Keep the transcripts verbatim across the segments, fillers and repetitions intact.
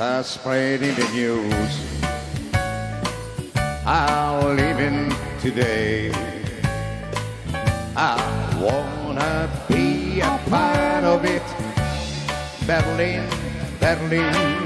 are spreading the news. I'm living today. I wanna be a part of it. Berlin, Berlin.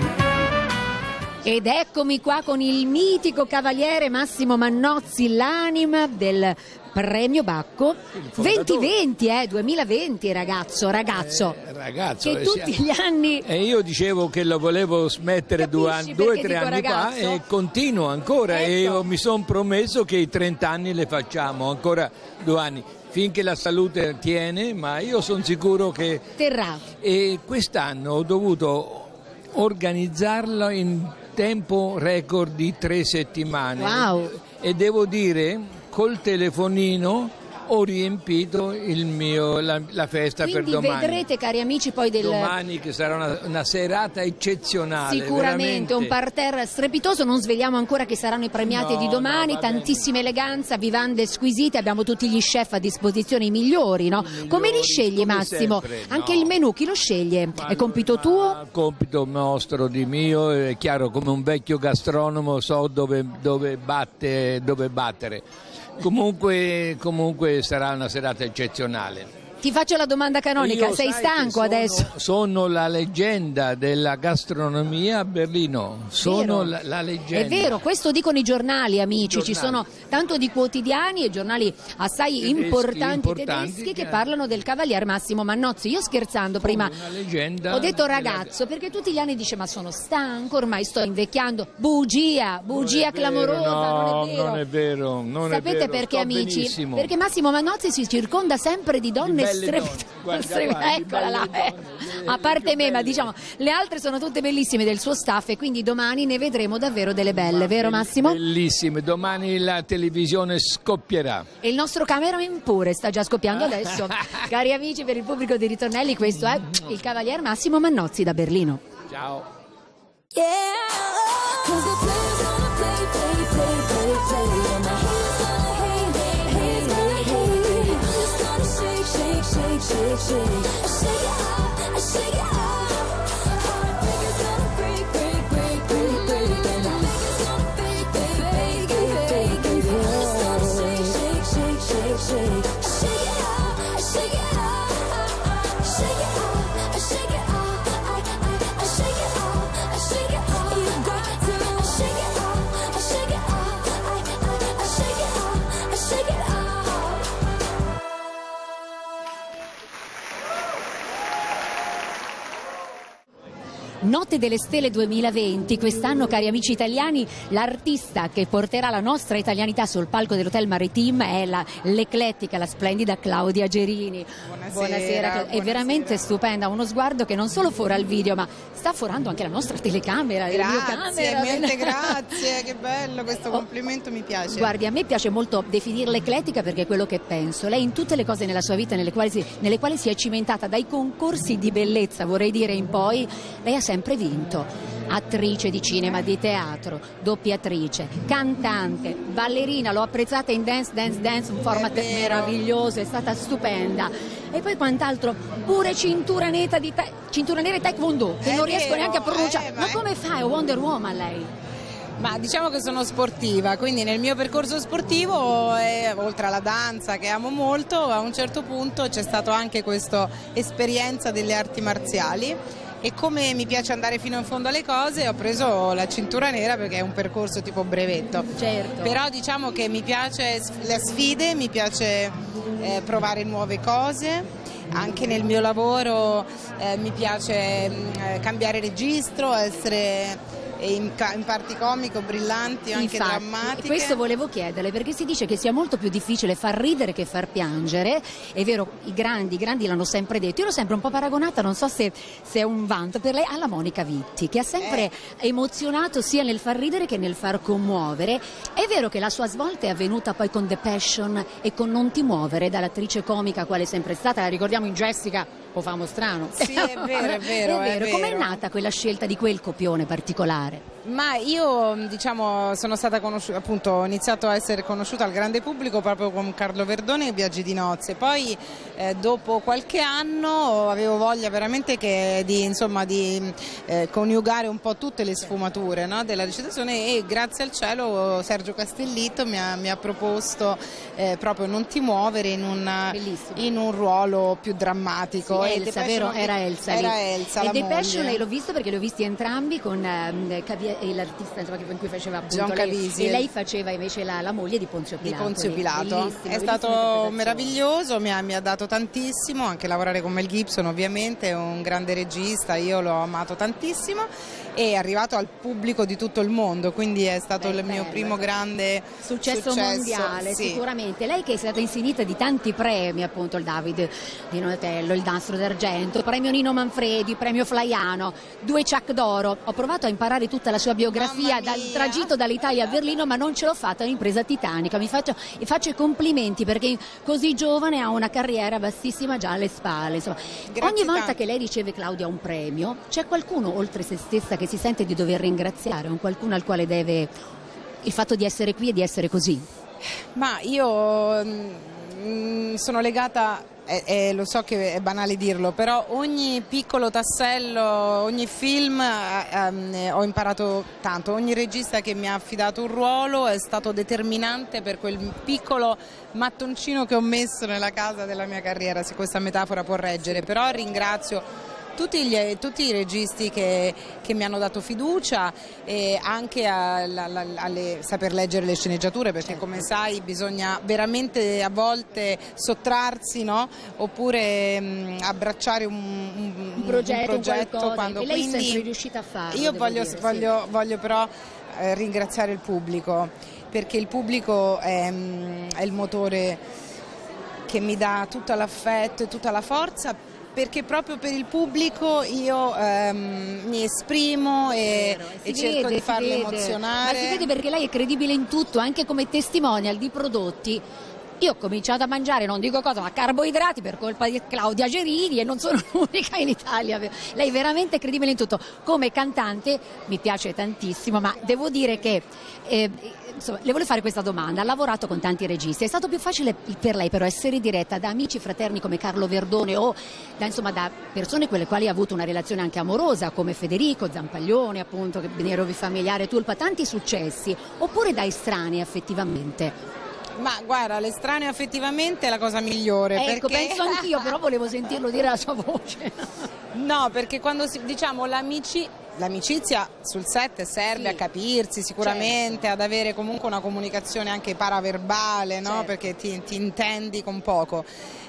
Ed eccomi qua con il mitico cavaliere Massimo Mannozzi, l'anima del Premio Bacco venti venti, eh, duemilaventi, ragazzo, ragazzo, eh, ragazzo che eh, tutti sia... gli anni. E io dicevo che lo volevo smettere due o tre anni ragazzo? fa e continuo ancora, ecco. E io mi sono promesso che i trenta anni le facciamo, ancora due anni. Finché la salute tiene, ma io sono sicuro che terrà. E quest'anno ho dovuto organizzarlo in tempo record di tre settimane. Wow. E devo dire, col telefonino ho riempito il mio, la, la festa. Quindi per domani. Vedrete, cari amici, poi del... domani che sarà una, una serata eccezionale. Sicuramente veramente. Un parterre strepitoso. Non sveliamo ancora che saranno i premiati no, di domani, no, tantissima eleganza, vivande squisite, abbiamo tutti gli chef a disposizione, i migliori, no? migliori, come li scegli, come Massimo? sempre, Anche no. il menù chi lo sceglie? Ma È compito ma, tuo? Compito nostro, di mio, è chiaro, come un vecchio gastronomo so dove, dove, batte, dove battere. Comunque, comunque sarà una serata eccezionale. Ti faccio la domanda canonica, Io, sei stanco sono, adesso? Sono la leggenda della gastronomia a Berlino, sono la, la leggenda. È vero, questo dicono i giornali, amici, I giornali. Ci sono tanto di quotidiani e giornali assai Tedeschi, importanti, importanti tedeschi che che... parlano del cavalier Massimo Mannozzi. Io scherzando prima una leggenda ho detto della... ragazzo, perché tutti gli anni dice ma sono stanco, ormai sto invecchiando. Bugia, bugia non è vero, clamorosa, no, non è vero. Non è vero, non Sapete è vero, perché, sto amici? benissimo. Perché Massimo Mannozzi si circonda sempre di donne strepitose. Eccola là, eh. A parte me, ma diciamo le altre sono tutte bellissime del suo staff e quindi domani ne vedremo davvero delle belle, vero Massimo? Bellissime, domani la televisione scoppierà. E il nostro cameraman pure sta già scoppiando adesso. Cari amici, per il pubblico di Ritornelli, questo è il cavalier Massimo Mannozzi da Berlino. Ciao. Shake, shake, shake it out, I shake it out. Heartbreak is gonna break, break, break, break, break. And I think it's gonna fake, fake, fake, fake, fake. It's gonna shake, shake, shake, shake, shake. I shake it out, I shake it out. I shake it out, I shake it out. I, I, I shake it out, I shake it out. You got to shake it out, I shake it out. I, I, I shake it out, I shake it out. Notte delle Stelle duemilaventi, quest'anno, cari amici italiani, l'artista che porterà la nostra italianità sul palco dell'Hotel Maritime è la, l'eclettica, la splendida Claudia Gerini. Buonasera, buonasera, è buonasera. veramente stupenda, uno sguardo che non solo fora il video ma sta forando anche la nostra telecamera. Grazie, mille grazie, che bello questo complimento, mi piace. Guardi, a me piace molto definirla eclettica perché è quello che penso. Lei in tutte le cose nella sua vita nelle quali si, nelle quali si è cimentata, dai concorsi di bellezza vorrei dire in poi, lei ha sempre vinto. Attrice di cinema, di teatro, doppiatrice, cantante, ballerina, l'ho apprezzata in Dance Dance Dance, un format meraviglioso, è stata stupenda. E poi quant'altro, pure cintura nera di ta- cintura nera di Taekwondo, che È non riesco vero, neanche a pronunciare. eh, ma, ma ma come fa? È Wonder Woman lei? Ma diciamo che sono sportiva, quindi nel mio percorso sportivo, eh, oltre alla danza che amo molto, a un certo punto c'è stata anche questa esperienza delle arti marziali. E come mi piace andare fino in fondo alle cose, ho preso la cintura nera perché è un percorso tipo brevetto. Certo. Però diciamo che mi piace le sfide, mi piace eh, provare nuove cose. Anche nel mio lavoro eh, mi piace eh, cambiare registro, essere in, in parti comiche, brillanti, anche Infatti, drammatiche. Questo volevo chiederle perché si dice che sia molto più difficile far ridere che far piangere. È vero, i grandi, i grandi l'hanno sempre detto. Io l'ho sempre un po' paragonata, non so se, se è un vanto per lei, alla Monica Vitti, che ha sempre eh. emozionato sia nel far ridere che nel far commuovere. È vero che la sua svolta è avvenuta poi con The Passion e con Non ti muovere, dall'attrice comica quale è sempre stata, la ricordiamo in Jessica, o famo strano. Sì, è vero, è vero. È vero. È Com'è vero. nata quella scelta di quel copione particolare? Ma io diciamo sono stata conosciuta, appunto ho iniziato a essere conosciuta al grande pubblico proprio con Carlo Verdone e Viaggi di nozze, poi eh, dopo qualche anno avevo voglia veramente che di, insomma, di eh, coniugare un po' tutte le sfumature, no, della recitazione, e grazie al cielo Sergio Castellitto mi ha, mi ha proposto eh, proprio Non ti muovere in un, in un ruolo più drammatico. Sì, E Elsa, Depeche vero? Mode- Era Elsa. Era lì. Elsa, e la Depeche moglie. lei l'ho visto perché li ho visti entrambi con ehm, Cavi- e l'artista insomma, che- con cui faceva appunto John lei, Caviezel. e lei faceva invece la, la moglie di Ponzio di Pilato. Ponzio lì. Pilato. Bellissimo, È bellissima stato interpretazione. meraviglioso, mi ha, mi ha dato tantissimo, anche lavorare con Mel Gibson ovviamente, è un grande regista, io l'ho amato tantissimo, e è arrivato al pubblico di tutto il mondo, quindi è stato Beh, il mio bello, primo bello. grande Successo, mondiale, sì. sicuramente. Lei che è stata insignita di tanti premi, appunto il David di Donatello, il Nastro d'Argento, premio Nino Manfredi, premio Flaiano, due Ciak d'Oro. Ho provato a imparare tutta la sua biografia Mamma dal mia. tragitto dall'Italia a Berlino, ma non ce l'ho fatta, è un'impresa titanica. Mi faccio, mi faccio i complimenti perché così giovane ha una carriera vastissima già alle spalle. Insomma. Grazie Ogni volta tanto. che lei riceve, Claudia, un premio, c'è qualcuno oltre se stessa che si sente di dover ringraziare, un qualcuno al quale deve il fatto di essere qui e di essere così? Ma io mm, sono legata, e, e lo so che è banale dirlo, però ogni piccolo tassello, ogni film eh, ehm, ho imparato tanto, ogni regista che mi ha affidato un ruolo è stato determinante per quel piccolo mattoncino che ho messo nella casa della mia carriera, se questa metafora può reggere, però ringrazio tutti, gli, tutti i registi che, che mi hanno dato fiducia, e anche a, a, a, alle, saper leggere le sceneggiature, perché come sai bisogna veramente a volte sottrarsi, no? Oppure mh, abbracciare un, un, Un progetto, un progetto qualcosa, quando e lei è quindi sempre riuscita a farlo. io devo voglio, dire, sì. voglio, voglio però eh, ringraziare il pubblico, perché il pubblico è, mh, è il motore che mi dà tutto l'affetto e tutta la forza, perché proprio per il pubblico io ehm, mi esprimo e, Vero, e si cerco vede, di si farlo vede. emozionare. Ma si vede perché lei è credibile in tutto, anche come testimonial di prodotti. Io ho cominciato a mangiare, non dico cosa, ma carboidrati per colpa di Claudia Gerini, e non sono l'unica in Italia. Lei è veramente credibile in tutto. Come cantante mi piace tantissimo, ma devo dire che eh, insomma, le voglio fare questa domanda. Ha lavorato con tanti registi, è stato più facile per lei però essere diretta da amici fraterni come Carlo Verdone, o da, insomma, da persone con le quali ha avuto una relazione anche amorosa come Federico Zampaglione, appunto, che Nerovi Familiare, Tulpa, tanti successi, oppure da estranei affettivamente? Ma guarda, l'estraneo affettivamente è la cosa migliore. Ecco, perché... penso anch'io, però volevo sentirlo dire la sua voce. No, perché quando si, diciamo l'amici, l'amicizia sul set serve Sì, a capirsi sicuramente, certo. ad avere comunque una comunicazione anche paraverbale, no? Certo. Perché ti, ti intendi con poco.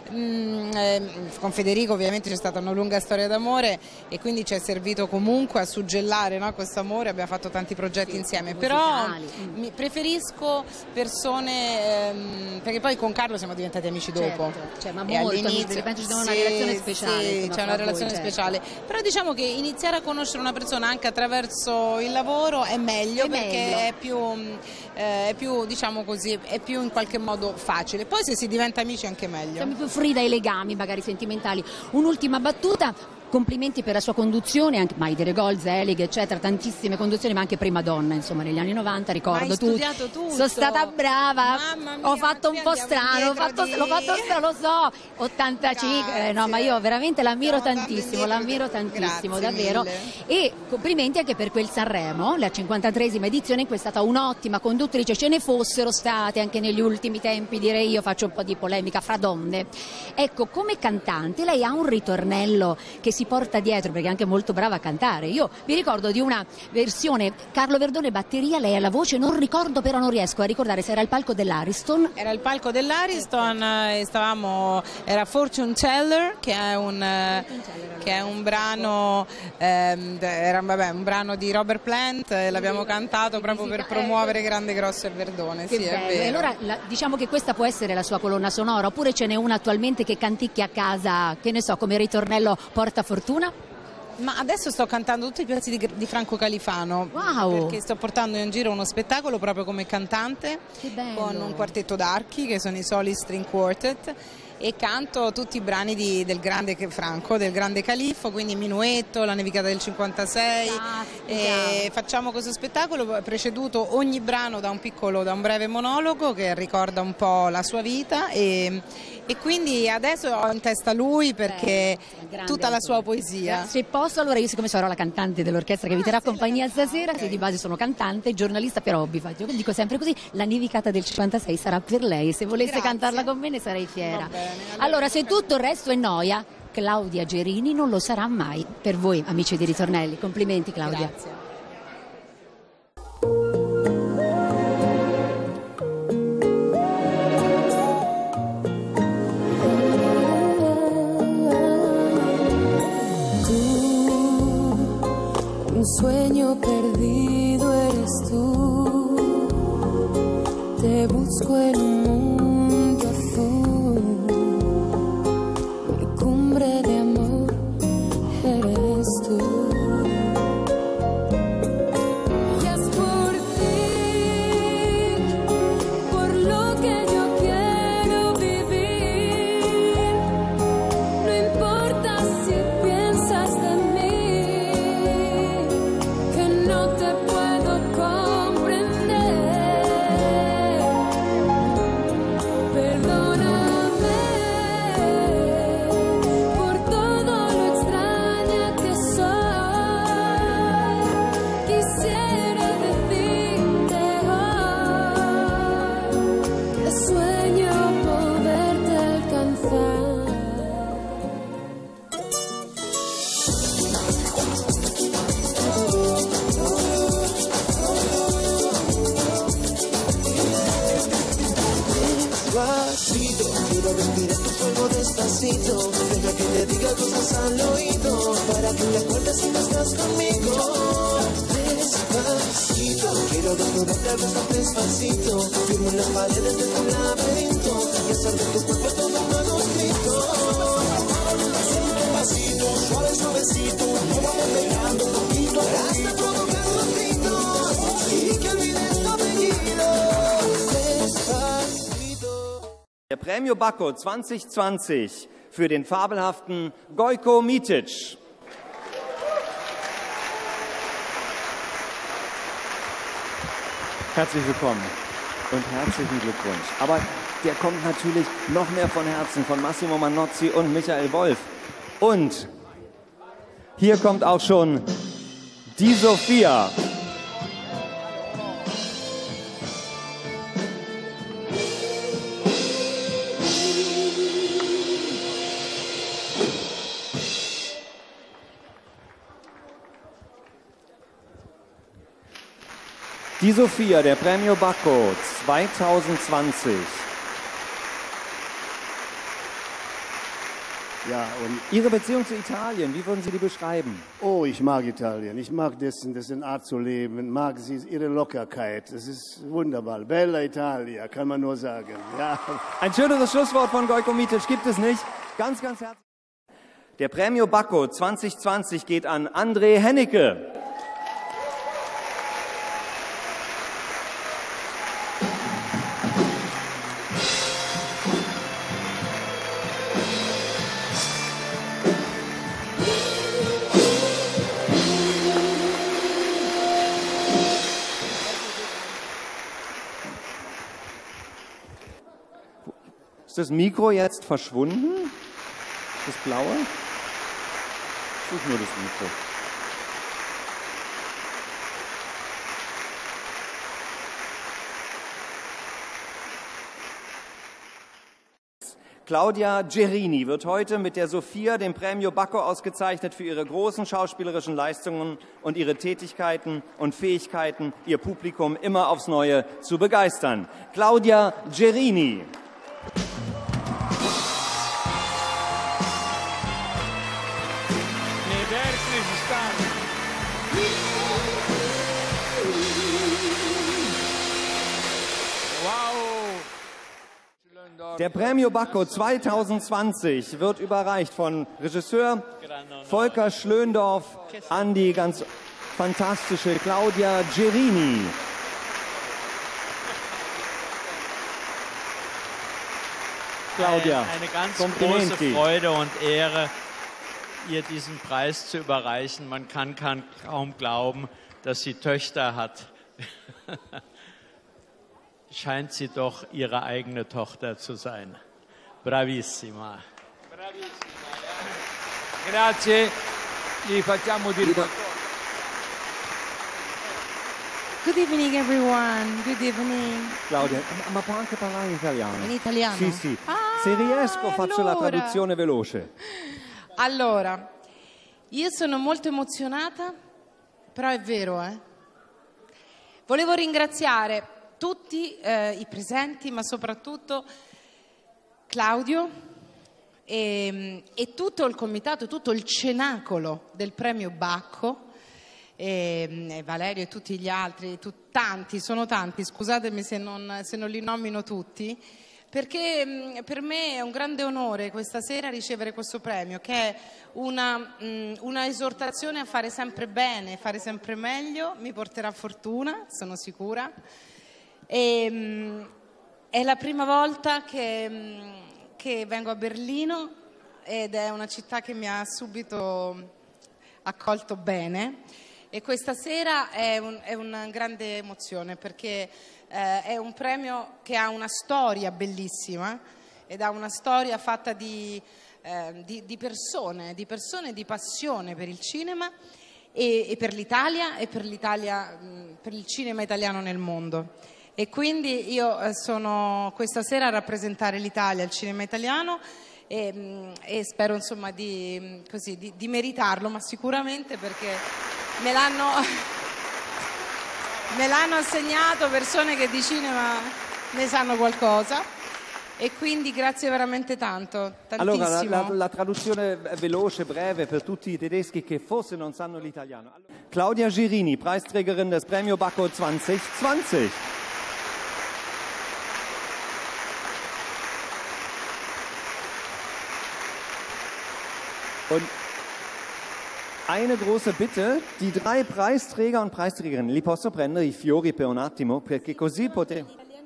Mm, eh, con Federico ovviamente c'è stata una lunga storia d'amore, e quindi ci è servito comunque a suggellare, no, questo amore. Abbiamo fatto tanti progetti Sì, insieme, musicali. però Mm. mi preferisco persone, ehm, perché poi con Carlo siamo diventati amici dopo. Certo, cioè, ma E molto, all'inizio- penso ci sia una sì, relazione speciale, sì, insomma, c'è una fra voi, relazione certo. speciale, però diciamo che iniziare a conoscere una persona anche attraverso il lavoro è meglio, È perché meglio. è più, mh, eh, è più, diciamo così, è più in qualche modo facile. Poi se si diventa amici è anche meglio. Siamo più free dai legami, magari sentimentali. Un'ultima battuta. Complimenti per la sua conduzione, anche Mai di Regol, Zelig, eccetera, tantissime conduzioni, ma anche prima donna, insomma, negli anni novanta, ricordo. Hai tu- studiato tutto. Sono stata brava, Mamma mia, ho fatto ma un qui po' andiamo strano, ho indietro fatto, di- l'ho fatto strano, lo so, ottantacinque, eh, no, ma io veramente l'ammiro Stiamo andando tantissimo, indietro l'ammiro di- tantissimo, Grazie davvero. mille. E complimenti anche per quel Sanremo, la cinquantatreesima edizione, in cui è stata un'ottima conduttrice, ce ne fossero state anche negli ultimi tempi, direi io, faccio un po' di polemica fra donne. Ecco, come cantante lei ha un ritornello che si porta dietro, perché è anche molto brava a cantare. Io vi ricordo di una versione Carlo Verdone batteria, lei ha la voce, non ricordo, però non riesco a ricordare se era il palco dell'Ariston. Era il palco dell'Ariston e stavamo, era Fortune Teller, che è un, eh, che è un brano, ehm, era vabbè, un brano di Robert Plant, e l'abbiamo cantato proprio per promuovere Grande Grosso e Verdone. Che Sì, è bello. E vero. allora la- diciamo che questa può essere la sua colonna sonora, oppure ce n'è una attualmente che canticchia a casa, che ne so, come ritornello Porta Fortuna? Ma adesso sto cantando tutti i pezzi di, di Franco Califano, Wow. perché sto portando in giro uno spettacolo proprio come cantante, Che bello. con un quartetto d'archi che sono i Soli String Quartet, e canto tutti i brani di- del grande Franco, del grande Califfo, quindi Minuetto, La nevicata del cinquantasei. E facciamo questo spettacolo preceduto ogni brano da un piccolo, da un breve monologo che ricorda un po' la sua vita, e, e quindi adesso ho in testa lui perché Grande tutta la sua autore. poesia. Se posso, allora io, siccome sarò la cantante dell'orchestra che vi terrà compagnia stasera, che di base sono cantante, giornalista per hobby, faccio, dico sempre così, La nevicata del cinquantasei sarà per lei, se volesse Grazie. cantarla con me ne sarei fiera. Va bene, allora- Allora, se tutto il resto è noia, Claudia Gerini non lo sarà mai. Per voi, amici di Ritornelli, complimenti Claudia. Grazie. Un sueño perdido eres tú, te busco en un mundo azul, mi cumbre de amor eres tú. Y es por ti, por lo que yo quiero vivir, no importa si piensas de mí, que no te puedo comprender. Perdóname por todo lo extraña que soy. Quisiera decirte hoy que sueño poderte alcanzar. Despacito, quiero respirar tu fuego despacito. Deja que te diga cosas al oído, para que te acuerdes si no estás conmigo. Despacito, quiero desnudarte al beso despacito. Firmo en las paredes de tu laberinto y hacer de tu cuerpo todo un manuscrito. Despacito, suave, suavecito, nos vamos pegando poquito a poquito, hasta provocar los gritos y que olvides tu apellido. Despacito. Der Premio Bacco zwanzig zwanzig für den fabelhaften Gojko Mitic. Herzlich willkommen und herzlichen Glückwunsch. Aber der kommt natürlich noch mehr von Herzen von Massimo Manozzi und Michael Wolf. Und hier kommt auch schon die Sophia. Die Sophia, der Premio Bacco zwanzig zwanzig. Ja, und Ihre Beziehung zu Italien, wie würden Sie die beschreiben? oh, ich mag Italien. Ich mag dessen, dessen Art zu leben, mag sie, ihre Lockerkeit. Es ist wunderbar. Bella Italia, kann man nur sagen. Ja. Ein schöneres Schlusswort von Gojko Mitic gibt es nicht. Ganz, ganz herzlich. Der Premio Bacco zwanzig zwanzig geht an André Hennecke. Ist das Mikro jetzt verschwunden? Das blaue? Ich suche nur das Mikro. Claudia Gerini wird heute mit der Sophia, dem Premio Bacco, ausgezeichnet für ihre großen schauspielerischen Leistungen und ihre Tätigkeiten und Fähigkeiten, ihr Publikum immer aufs Neue zu begeistern. Claudia Gerini. Der Premio Bacco zwanzig zwanzig wird überreicht von Regisseur Volker Schlöndorff an die ganz fantastische Claudia Gerini. Claudia, eine ganz Komplimenti. große Freude und Ehre, ihr diesen Preis zu überreichen. Man kann, kann kaum glauben, dass sie Töchter hat. Scheint sie doch ihre eigene Tochter zu sein. Bravissima. Bravissima. Grazie, gli facciamo dire qualcosa. Good evening everyone, good evening. Claudia, ma- ma può anche parlare in italiano? In italiano? Sì, sì. Ah, Se riesco e faccio la allora? traduzione veloce. Allora, io sono molto emozionata, però è vero, eh. Volevo ringraziare tutti eh, i presenti, ma soprattutto Claudio e, e tutto il comitato, tutto il cenacolo del premio Bacco, e, e Valerio e tutti gli altri, tu- tanti, sono tanti, scusatemi se non, se non li nomino tutti, perché mh, per me è un grande onore questa sera ricevere questo premio, che è una, mh, una esortazione a fare sempre bene, fare sempre meglio, mi porterà fortuna, sono sicura. E, mh, è la prima volta che, mh, che vengo a Berlino ed è una città che mi ha subito accolto bene. E questa sera è, un, è una grande emozione perché eh, è un premio che ha una storia bellissima ed ha una storia fatta di, eh, di, di persone, di persone di passione per il cinema e, e per l'Italia e per l'Italia, mh, per il cinema italiano nel mondo. E quindi io eh, sono questa sera a rappresentare l'Italia, il cinema italiano. E, mh, e spero insomma di, mh, così, di, di meritarlo, ma sicuramente perché me l'hanno, me l'hanno assegnato persone che di cinema ne sanno qualcosa e quindi grazie veramente tanto, tantissimo. Allora, la, la, la traduzione veloce, breve per tutti i tedeschi che forse non sanno l'italiano. Claudia Girini, Preisträgerin des Premio Bacco zwanzig zwanzig. Und eine große Bitte, die drei Preisträger und Preisträgerinnen, li posso prendere i fiori per un attimo? Perché così potete...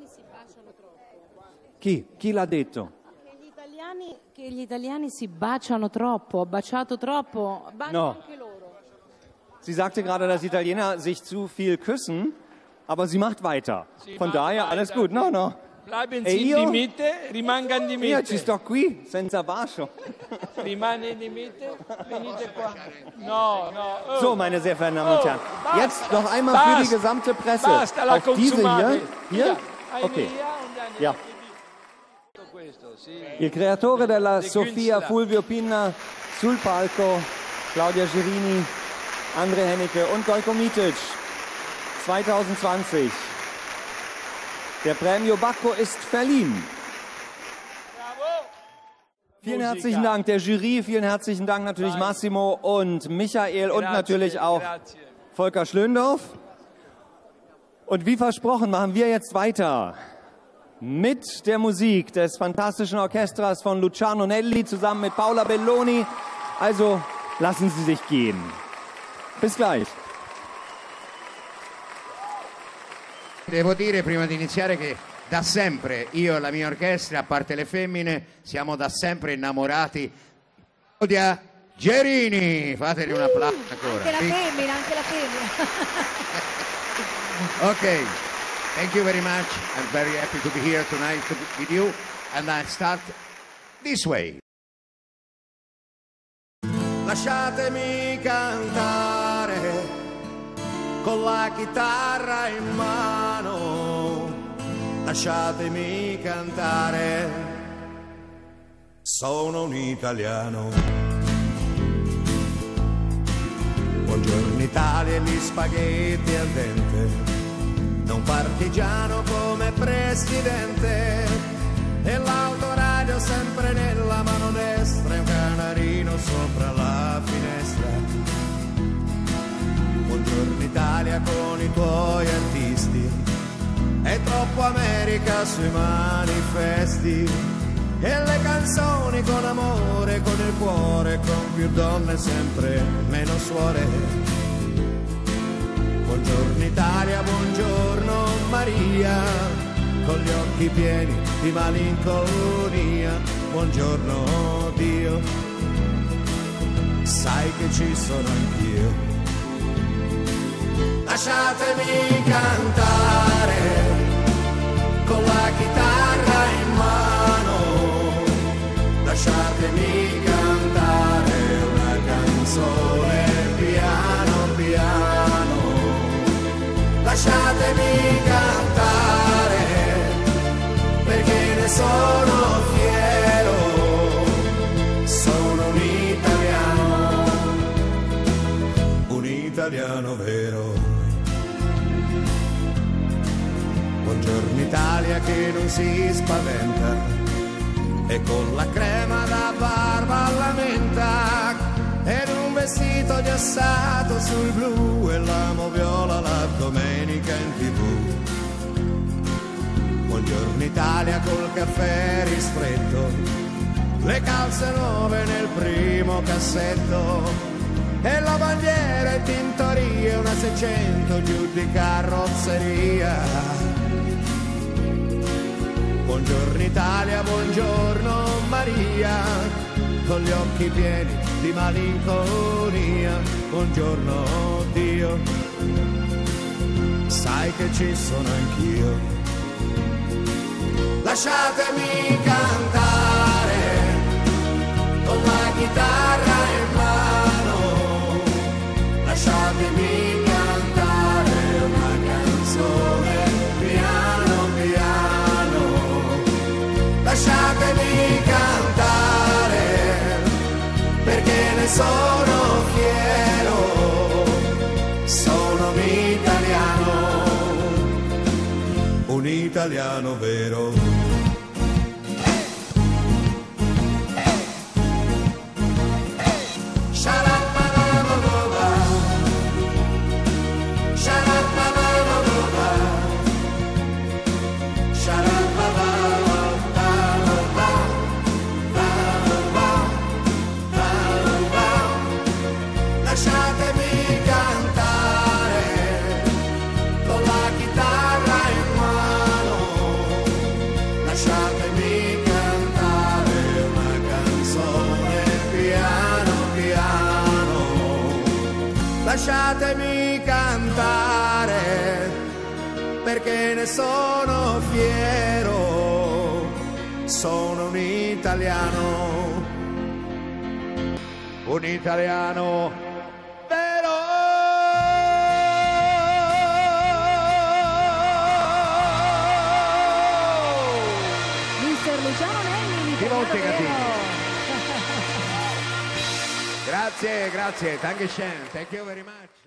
Chi? Chi l'ha detto? Che gli italiani, che gli italiani si baciano troppo, ho baciato troppo, baciano No. anche loro. Sie sagte gerade, dass Italiener sich zu viel küssen, aber sie macht weiter. Sie Von macht daher weiter. alles gut. No, no. Bleiben E Sie in io? die Mitte, rimanga in die Io ci Mitte. sto qui, senza bacio. Rimane in die Mitte, venite qua. No, no. oh. So, meine sehr verehrten Damen und Oh, Herren. basta, Jetzt noch einmal für die basta, gesamte Presse. Basta la Auf diese consumate. hier. Hier? Eine Okay. via, und dann Ja. tutto questo, sì. Il creatore della De Sofia Künstler. Fulvio Pinna sul palco, Claudia Girini, André Hennecke und Gojko Mitic. zwanzig zwanzig. Der Premio Bacco ist verliehen. Vielen Musica. herzlichen Dank der Jury, vielen herzlichen Dank natürlich Massimo und Michael und Grazie, natürlich auch grazie. Volker Schlöndorff. Und wie versprochen machen wir jetzt weiter mit der Musik des fantastischen Orchesters von Luciano Nelli zusammen mit Paola Belloni. Also lassen Sie sich gehen. Bis gleich. Devo dire prima di iniziare che da sempre io e la mia orchestra, a parte le femmine, siamo da sempre innamorati. Claudia Girini, fateli un applauso ancora. Anche la Sì. femmina, anche la femmina. Ok, thank you very much. I'm very happy to be here tonight to be with you. And I start this way. Lasciatemi cantare con la chitarra in mano, lasciatemi cantare, sono un italiano. Buongiorno Italia e gli spaghetti al dente, da un partigiano come presidente, e l'autoradio sempre nella mano destra e un canarino sopra la finestra. Buongiorno Italia con i tuoi artisti, è troppo America sui manifesti, e le canzoni con amore, con il cuore, con più donne sempre meno suore. Buongiorno Italia, buongiorno Maria, con gli occhi pieni di malinconia, buongiorno Dio, sai che ci sono anch'io. Lasciatemi cantare con la chitarra in mano, lasciatemi cantare una canzone piano piano, lasciatemi cantare perché ne sono fiero, sono un italiano, un italiano vero. Buongiorno Italia che non si spaventa e con la crema da barba alla menta ed un vestito ghiacciato sul blu e l'amo viola la domenica in tv. Buongiorno Italia col caffè ristretto, le calze nuove nel primo cassetto e la bandiera in tintoria, una seicento giù di carrozzeria. Buongiorno Italia, buongiorno Maria, con gli occhi pieni di malinconia. Buongiorno Dio, sai che ci sono anch'io. Lasciatemi cantare con la chitarra in mano, lasciatemi cantare una canzone piano piano, lasciatemi cantare perché ne sono fiero, sono un italiano, un italiano vero. Lasciatemi cantare con la chitarra in mano, lasciatemi cantare una canzone piano piano, lasciatemi cantare perché ne sono fiero, sono un italiano, un italiano vero. Mister Luciano Nenni, Chi molti italiano cattivi. vero. Grazie, grazie, danke schön, thank you very much.